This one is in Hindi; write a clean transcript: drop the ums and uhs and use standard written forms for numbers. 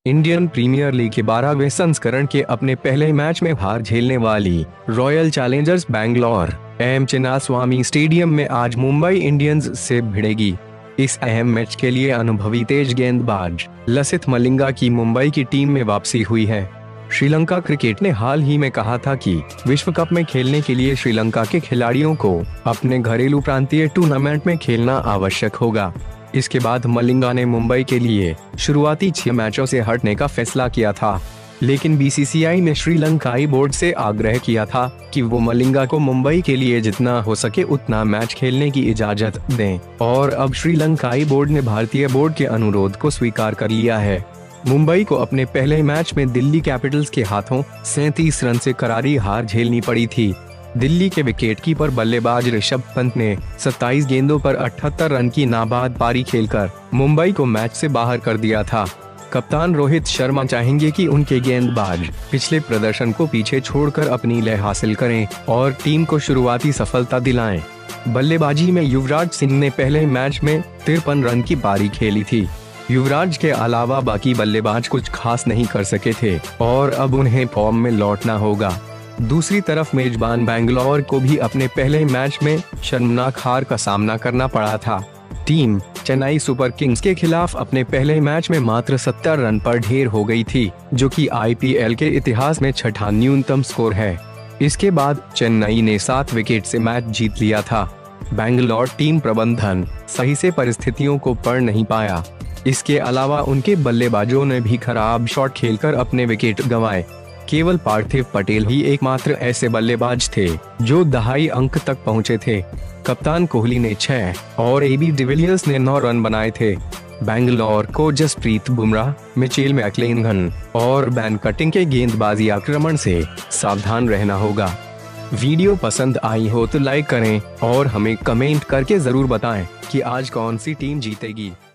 इंडियन प्रीमियर लीग के 12वें संस्करण के अपने पहले मैच में हार झेलने वाली Royal Challengers Bangalore M Chinnaswamy stadium में आज मुंबई इंडियंस से भिड़ेगी। इस अहम मैच के लिए अनुभवी तेज गेंदबाज लसिथ मलिंगा की मुंबई की टीम में वापसी हुई है। श्रीलंका क्रिकेट ने हाल ही में कहा था कि विश्व कप में खेलने के लिए श्रीलंका के खिलाड़ियों को अपने घरेलू प्रांतीय टूर्नामेंट में खेलना आवश्यक होगा। इसके बाद मलिंगा ने मुंबई के लिए शुरुआती 6 मैचों से हटने का फैसला किया था, लेकिन बीसीसीआई ने श्रीलंकाई बोर्ड से आग्रह किया था कि वो मलिंगा को मुंबई के लिए जितना हो सके उतना मैच खेलने की इजाजत दें, और अब श्रीलंकाई बोर्ड ने भारतीय बोर्ड के अनुरोध को स्वीकार कर लिया है। मुंबई को अपने पहले मैच में दिल्ली कैपिटल्स के हाथों 37 रन से करारी हार झेलनी पड़ी थी। दिल्ली के विकेटकीपर बल्लेबाज ऋषभ पंत ने 27 गेंदों पर 78 रन की नाबाद पारी खेलकर मुंबई को मैच से बाहर कर दिया था। कप्तान रोहित शर्मा चाहेंगे कि उनके गेंदबाज पिछले प्रदर्शन को पीछे छोड़कर अपनी लय हासिल करें और टीम को शुरुआती सफलता दिलाएं। बल्लेबाजी में युवराज सिंह ने पहले मैच में 53 रन की पारी खेली थी। युवराज के अलावा बाकी बल्लेबाज कुछ खास नहीं कर सके थे और अब उन्हें फॉर्म में लौटना होगा। दूसरी तरफ मेजबान बैंगलोर को भी अपने पहले मैच में शर्मनाक हार का सामना करना पड़ा था। टीम चेन्नई सुपर किंग्स के खिलाफ अपने पहले मैच में मात्र 70 रन पर ढेर हो गई थी, जो कि आईपीएल के इतिहास में छठा न्यूनतम स्कोर है। इसके बाद चेन्नई ने 7 विकेट से मैच जीत लिया था। बैंगलोर टीम प्रबंधन सही से परिस्थितियों को पढ़ नहीं पाया। इसके अलावा उनके बल्लेबाजों ने भी खराब शॉट खेलकर अपने विकेट गंवाए। केवल पार्थिव पटेल ही एकमात्र ऐसे बल्लेबाज थे जो दहाई अंक तक पहुंचे थे। कप्तान कोहली ने 6 और एबी डिविलियर्स ने 9 रन बनाए थे। बैंगलोर को जसप्रीत बुमराह, मिचेल मैक्लेनगन और बैन कटिंग के गेंदबाजी आक्रमण से सावधान रहना होगा। वीडियो पसंद आई हो तो लाइक करें और हमें कमेंट करके जरूर बताएं कि आज कौन सी टीम जीतेगी।